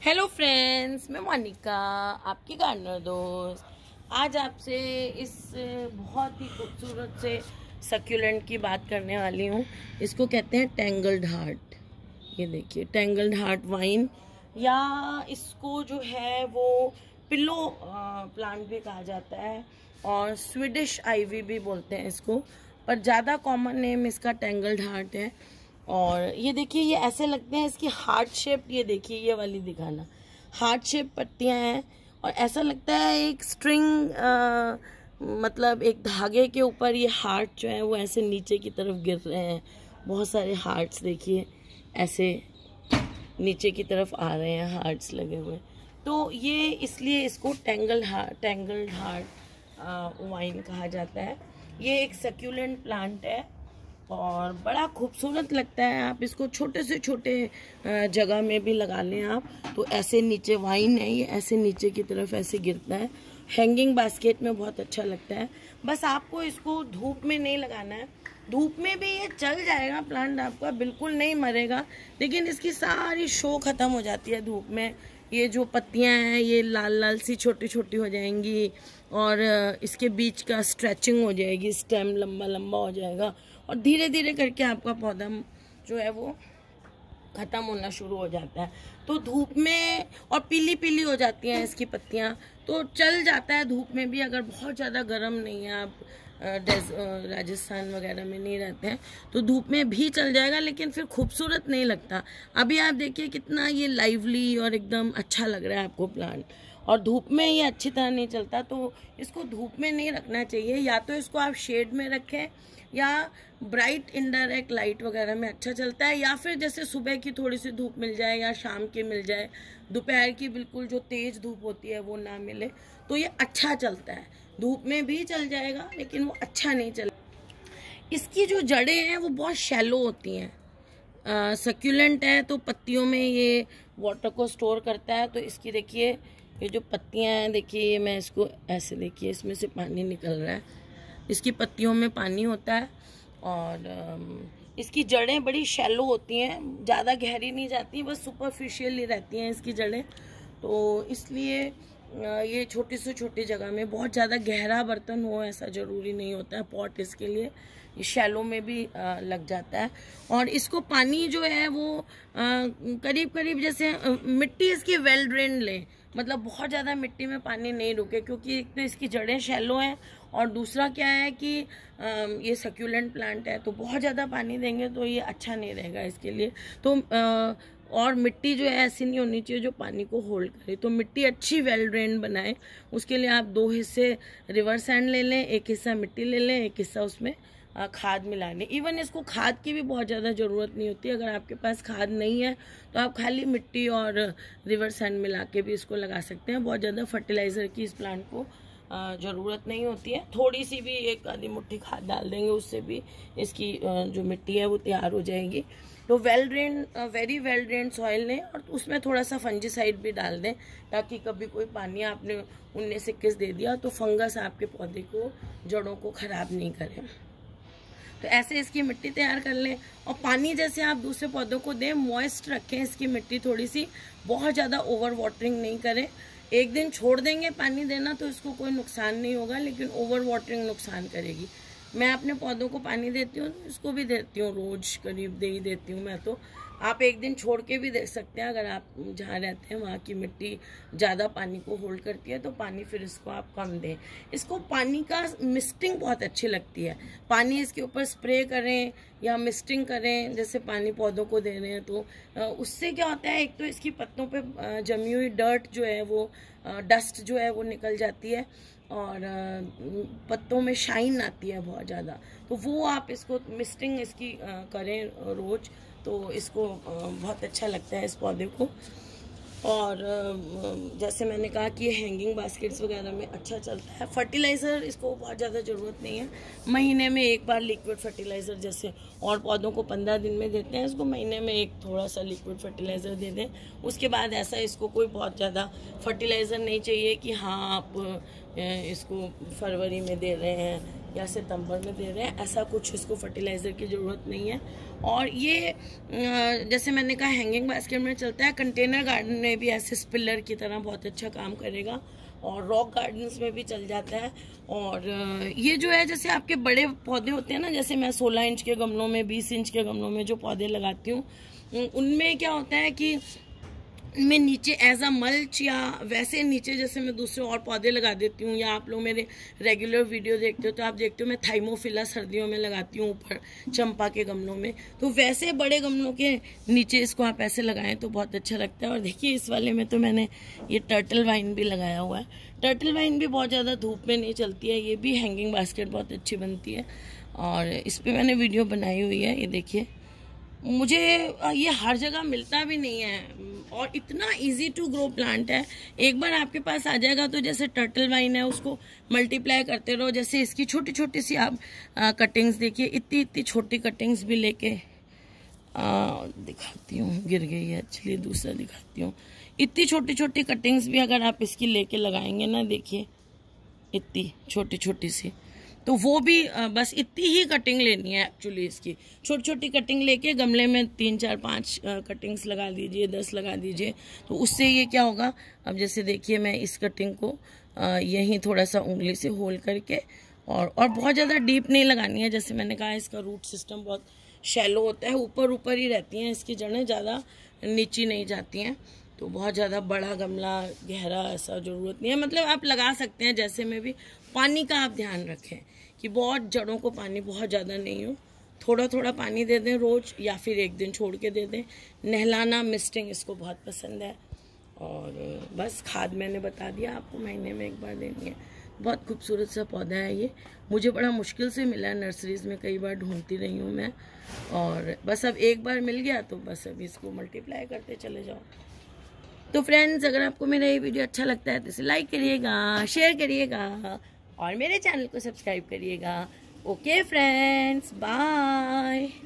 Hello friends, मैं मोनिका, आपकी gardener दोस्त। आज आपसे इस बहुत ही खूबसूरत से सक्यूलेंट की बात करने वाली हूँ। इसको कहते हैं टैंगल्ड हार्ट। ये देखिए, टैंगल्ड हार्ट वाइन, या इसको जो है वो पिलो प्लांट भी कहा जाता है और स्वीडिश आइवी भी बोलते हैं इसको, पर ज़्यादा कॉमन नेम इसका टैंगल्ड हार्ट है। और ये देखिए, ये ऐसे लगते हैं, इसकी हार्ट शेप, ये देखिए, ये वाली दिखाना, हार्ट शेप पत्तियां हैं और ऐसा लगता है एक स्ट्रिंग, मतलब एक धागे के ऊपर ये हार्ट जो है वो ऐसे नीचे की तरफ गिर रहे हैं। बहुत सारे हार्ट्स देखिए ऐसे नीचे की तरफ आ रहे हैं, हार्ट्स लगे हुए। तो ये इसलिए इसको टैंगल्ड हार्ट वाइन कहा जाता है। ये एक सक्यूलेंट प्लांट है और बड़ा खूबसूरत लगता है। आप इसको छोटे से छोटे जगह में भी लगा लें आप तो ऐसे नीचे वाइन है, ये ऐसे नीचे की तरफ ऐसे गिरता है। हैंगिंग बास्केट में बहुत अच्छा लगता है। बस आपको इसको धूप में नहीं लगाना है। धूप में भी ये चल जाएगा प्लांट आपका, बिल्कुल नहीं मरेगा, लेकिन इसकी सारी शो खत्म हो जाती है धूप में। ये जो पत्तियां हैं ये लाल लाल सी छोटी छोटी हो जाएंगी और इसके बीच का स्ट्रेचिंग हो जाएगी, स्टेम लंबा लंबा हो जाएगा और धीरे धीरे करके आपका पौधा जो है वो ख़त्म होना शुरू हो जाता है। तो धूप में और पीली पीली हो जाती हैं इसकी पत्तियां, तो चल जाता है धूप में भी। अगर बहुत ज़्यादा गर्म नहीं है, आप राजस्थान वगैरह में नहीं रहते हैं, तो धूप में भी चल जाएगा, लेकिन फिर खूबसूरत नहीं लगता। अभी आप देखिए कितना ये लाइवली और एकदम अच्छा लग रहा है आपको प्लांट, और धूप में ये अच्छी तरह नहीं चलता। तो इसको धूप में नहीं रखना चाहिए, या तो इसको आप शेड में रखें या ब्राइट इनडायरेक्ट लाइट वगैरह में अच्छा चलता है, या फिर जैसे सुबह की थोड़ी सी धूप मिल जाए या शाम की मिल जाए, दोपहर की बिल्कुल जो तेज धूप होती है वो ना मिले, तो ये अच्छा चलता है। धूप में भी चल जाएगा लेकिन वो अच्छा नहीं चलेगा। इसकी जो जड़ें हैं वो बहुत शैलो होती हैं। सक्यूलेंट है तो पत्तियों में ये वाटर को स्टोर करता है। तो इसकी देखिए, ये जो पत्तियां हैं देखिए, ये मैं इसको ऐसे देखिए, इसमें से पानी निकल रहा है, इसकी पत्तियों में पानी होता है और इसकी जड़ें बड़ी शैलो होती हैं, ज़्यादा गहरी नहीं जाती, बस सुपरफिशियली रहती हैं इसकी जड़ें। तो इसलिए ये छोटी से छोटी जगह में, बहुत ज़्यादा गहरा बर्तन हो ऐसा ज़रूरी नहीं होता है पॉट इसके लिए, ये शैलो में भी लग जाता है। और इसको पानी जो है वो करीब करीब जैसे मिट्टी इसकी वेल ड्रेन लें, मतलब बहुत ज़्यादा मिट्टी में पानी नहीं रुके, क्योंकि एक तो इसकी जड़ें शैलो हैं और दूसरा क्या है कि ये सक्यूलेंट प्लांट है, तो बहुत ज़्यादा पानी देंगे तो ये अच्छा नहीं रहेगा इसके लिए। तो और मिट्टी जो है ऐसी नहीं होनी चाहिए जो पानी को होल्ड करे। तो मिट्टी अच्छी वेल ड्रेन बनाए, उसके लिए आप 2 हिस्से रिवर सैंड ले लें, एक हिस्सा मिट्टी ले लें, एक हिस्सा उसमें खाद मिला लें। इवन इसको खाद की भी बहुत ज़्यादा ज़रूरत नहीं होती। अगर आपके पास खाद नहीं है तो आप खाली मिट्टी और रिवर सैंड मिला के भी इसको लगा सकते हैं। बहुत ज़्यादा फर्टिलाइज़र की इस प्लांट को ज़रूरत नहीं होती है। थोड़ी सी भी एक आधी मुट्ठी खाद डाल देंगे, उससे भी इसकी जो मिट्टी है वो तैयार हो जाएगी। तो वेरी वेल ड्रेन सॉइल लें और उसमें थोड़ा सा फंजीसाइड भी डाल दें, ताकि कभी कोई पानी आपने 19-21 दे दिया तो फंगस आपके पौधे को, जड़ों को ख़राब नहीं करे। तो ऐसे इसकी मिट्टी तैयार कर लें और पानी जैसे आप दूसरे पौधों को दें, मॉइस्ट रखें इसकी मिट्टी थोड़ी सी, बहुत ज़्यादा ओवर वाटरिंग नहीं करें। एक दिन छोड़ देंगे पानी देना तो इसको कोई नुकसान नहीं होगा, लेकिन ओवर वाटरिंग नुकसान करेगी। मैं अपने पौधों को पानी देती हूँ, इसको भी देती हूँ, रोज़ करीब दे ही देती हूँ मैं। तो आप एक दिन छोड़ के भी दे सकते हैं, अगर आप जहाँ रहते हैं वहाँ की मिट्टी ज़्यादा पानी को होल्ड करती है तो पानी फिर इसको आप कम दें। इसको पानी का मिस्टिंग बहुत अच्छी लगती है, पानी इसके ऊपर स्प्रे करें या मिस्टिंग करें, जैसे पानी पौधों को दे रहे हैं तो उससे क्या होता है, एक तो इसकी पत्तों पे जमी हुई डर्ट जो है वो, डस्ट जो है वो निकल जाती है और पत्तों में शाइन आती है बहुत ज़्यादा। तो वो आप इसको मिस्टिंग इसकी करें रोज़, तो इसको बहुत अच्छा लगता है इस पौधे को। और जैसे मैंने कहा कि ये हैंगिंग बास्केट्स वगैरह में अच्छा चलता है। फर्टिलाइज़र इसको बहुत ज़्यादा ज़रूरत नहीं है, महीने में एक बार लिक्विड फर्टिलाइज़र, जैसे और पौधों को 15 दिन में देते हैं, इसको महीने में एक थोड़ा सा लिक्विड फर्टिलाइज़र दे दें। उसके बाद ऐसा इसको कोई बहुत ज़्यादा फर्टिलाइज़र नहीं चाहिए कि हाँ आप इसको फरवरी में दे रहे हैं या सितंबर में दे रहे हैं, ऐसा कुछ इसको फर्टिलाइज़र की ज़रूरत नहीं है। और ये जैसे मैंने कहा हैंगिंग बास्केट में चलता है, कंटेनर गार्डन में भी ऐसे स्पिलर की तरह बहुत अच्छा काम करेगा और रॉक गार्डन्स में भी चल जाता है। और ये जो है जैसे आपके बड़े पौधे होते हैं ना, जैसे मैं 16 इंच के गमलों में 20 इंच के गमलों में जो पौधे लगाती हूँ, उनमें क्या होता है कि मैं नीचे एज अ मल्च या वैसे नीचे जैसे मैं दूसरे और पौधे लगा देती हूँ, या आप लोग मेरे रेगुलर वीडियो देखते हो तो आप देखते हो मैं थाइमोफिला सर्दियों में लगाती हूँ ऊपर चंपा के गमलों में, तो वैसे बड़े गमलों के नीचे इसको आप ऐसे लगाएं तो बहुत अच्छा लगता है। और देखिए इस वाले में तो मैंने ये टर्टल वाइन भी लगाया हुआ है। टर्टल वाइन भी बहुत ज़्यादा धूप में नहीं चलती है, ये भी हैंगिंग बास्केट बहुत अच्छी बनती है और इस पर मैंने वीडियो बनाई हुई है। ये देखिए, मुझे ये हर जगह मिलता भी नहीं है और इतना इजी टू ग्रो प्लांट है। एक बार आपके पास आ जाएगा तो जैसे टर्टल वाइन है उसको मल्टीप्लाई करते रहो। जैसे इसकी छोटी छोटी सी आप कटिंग्स देखिए, इतनी इतनी छोटी कटिंग्स भी लेके दिखाती हूँ, गिर गई है एक्चुअली, दूसरा दिखाती हूँ। इतनी छोटी छोटी कटिंग्स भी अगर आप इसकी लेके लगाएंगे ना, देखिए इतनी छोटी छोटी सी, तो वो भी बस इतनी ही कटिंग लेनी है एक्चुअली। इसकी छोटी छोटी कटिंग लेके गमले में 3 4 5 कटिंग्स लगा दीजिए, 10 लगा दीजिए, तो उससे ये क्या होगा। अब जैसे देखिए मैं इस कटिंग को यहीं थोड़ा सा उंगली से होल करके और बहुत ज़्यादा डीप नहीं लगानी है। जैसे मैंने कहा इसका रूट सिस्टम बहुत शैलो होता है, ऊपर ऊपर ही रहती हैं इसकी जड़ें, ज़्यादा नीची नहीं जाती हैं, तो बहुत ज़्यादा बड़ा गमला गहरा ऐसा ज़रूरत नहीं है। मतलब आप लगा सकते हैं जैसे में भी। पानी का आप ध्यान रखें कि बहुत जड़ों को पानी बहुत ज़्यादा नहीं हो, थोड़ा थोड़ा पानी दे दें रोज़ या फिर एक दिन छोड़ के दे दें। नहलाना, मिस्टिंग इसको बहुत पसंद है। और बस खाद मैंने बता दिया आपको, महीने में एक बार देनी है। बहुत खूबसूरत सा पौधा है ये, मुझे बड़ा मुश्किल से मिला है, नर्सरीज़ में कई बार ढूंढती रही हूँ मैं, और बस अब एक बार मिल गया तो बस अब इसको मल्टीप्लाई करते चले जाओ। तो फ्रेंड्स, अगर आपको मेरा ये वीडियो अच्छा लगता है तो इसे लाइक करिएगा, शेयर करिएगा और मेरे चैनल को सब्सक्राइब करिएगा। Okay friends, bye.